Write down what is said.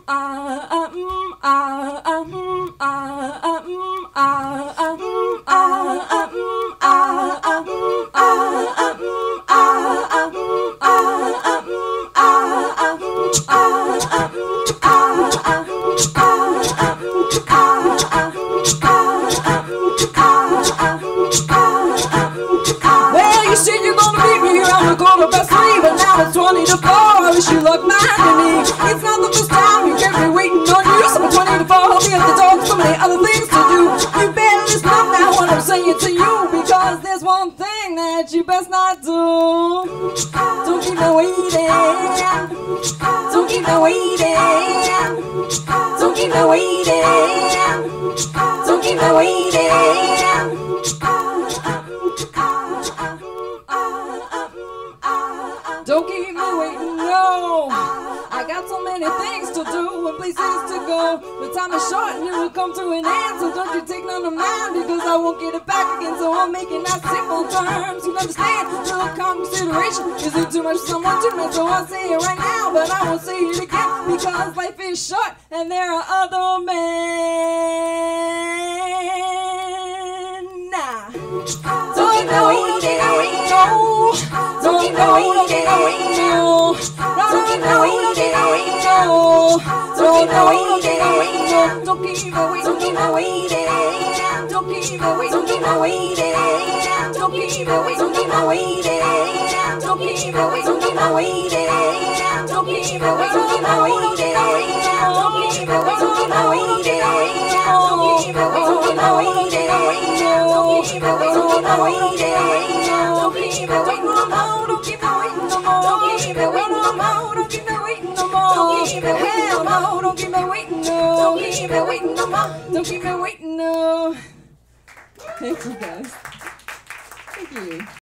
Well, you said you're gonna meet me around the corner past 3, but now it's 20 to 4. I wish you luck behind me. It's not the first time you kept me waiting on you. So 20 to 4, I'll be at the door. So many other things to do. You better listen up now what I'm saying to you, because there's one thing that you best not do. Don't keep me waiting. Don't keep me waiting. Don't keep me waiting. Don't keep me waiting. Don't keep me waiting, no. I got so many things to do and places to go. The time is short and it will come to an end. So don't you take none of mine, because I won't get it back again. So I'm making that simple terms. You understand? No consideration isn't too much for someone to me. So I'll say it right now, but I won't say it again, because life is short and there are other men. Nah. Don't keep me waiting, no. Don't keep me waiting, no. Don't keep me waiting, no. Don't keep me waiting, no. Don't keep me waiting, don't keep me waiting. Don't keep me waiting, don't keep me waiting. Don't keep me waiting, don't keep me waiting. Don't keep me waiting, don't keep me waiting. Don't keep me waiting, don't keep me waiting. Don't keep me waiting, don't keep me waiting. Don't keep me waiting, don't keep me waiting. Don't keep me waiting, don't keep me waiting. Don't keep me waiting no more. Don't keep me waiting no more. Don't keep me waiting no more. Don't keep me waiting no more. Don't keep me waiting no more. Don't keep me waiting no. Don't keep me waiting no more. Don't keep me waiting no. Thank you guys. Thank you.